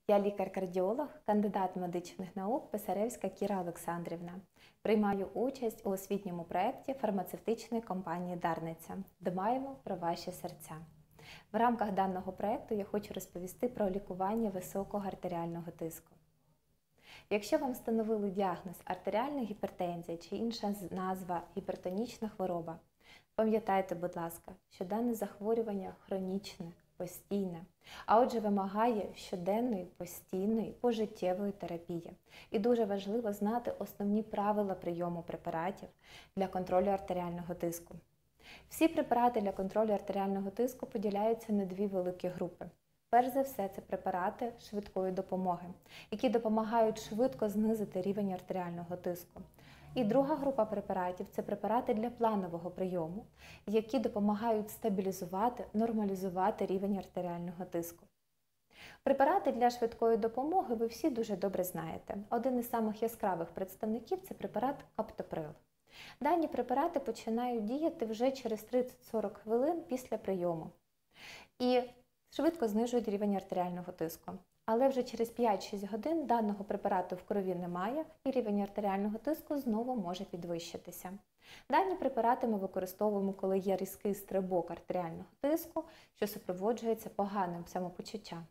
Я лікар-кардіолог, кандидат медичних наук Писаревська Кіра Олександрівна. Приймаю участь у освітньому проєкті фармацевтичної компанії «Дарниця». Дбаємо про ваші серця. В рамках даного проєкту я хочу розповісти про лікування високого артеріального тиску. Якщо вам встановили діагноз артеріальна гіпертензія чи інша назва гіпертонічна хвороба, пам'ятайте, будь ласка, що дане захворювання хронічне, постійне, а отже вимагає щоденної, постійної, пожиттєвої терапії. І дуже важливо знати основні правила прийому препаратів для контролю артеріального тиску. Всі препарати для контролю артеріального тиску поділяються на дві великі групи. Перш за все, це препарати швидкої допомоги, які допомагають швидко знизити рівень артеріального тиску. І друга група препаратів – це препарати для планового прийому, які допомагають стабілізувати, нормалізувати рівень артеріального тиску. Препарати для швидкої допомоги ви всі дуже добре знаєте. Один із самих яскравих представників – це препарат каптоприл. Дані препарати починають діяти вже через 30-40 хвилин після прийому і швидко знижують рівень артеріального тиску. Але вже через 5-6 годин даного препарату в крові немає і рівень артеріального тиску знову може підвищитися. Дані препарати ми використовуємо, коли є різкий стрибок артеріального тиску, що супроводжується поганим самопочуттям.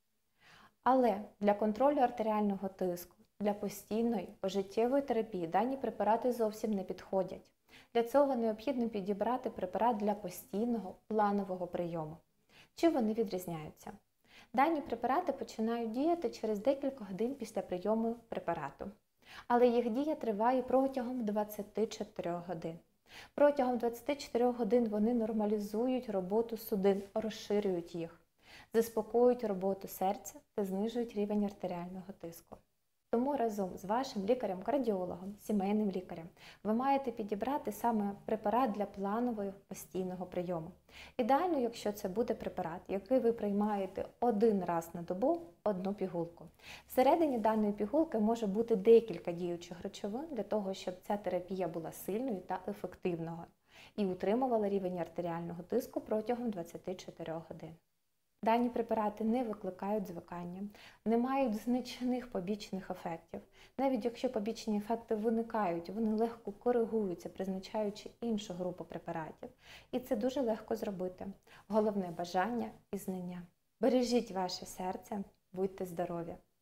Але для контролю артеріального тиску, для постійної, пожиттєвої терапії дані препарати зовсім не підходять. Для цього необхідно підібрати препарат для постійного, планового прийому. Чим вони відрізняються? Дані препарати починають діяти через декілька годин після прийому препарату, але їх дія триває протягом 24 годин. Протягом 24 годин вони нормалізують роботу судин, розширюють їх, заспокоюють роботу серця та знижують рівень артеріального тиску. Тому разом з вашим лікарем-кардіологом, сімейним лікарем, ви маєте підібрати саме препарат для планового постійного прийому. Ідеально, якщо це буде препарат, який ви приймаєте один раз на добу, одну пігулку. Всередині даної пігулки може бути декілька діючих речовин для того, щоб ця терапія була сильною та ефективною і утримувала рівень артеріального тиску протягом 24 годин. Дані препарати не викликають звикання, не мають значних побічних ефектів. Навіть якщо побічні ефекти виникають, вони легко коригуються, призначаючи іншу групу препаратів. І це дуже легко зробити. Головне – бажання і знання. Бережіть ваше серце, будьте здорові!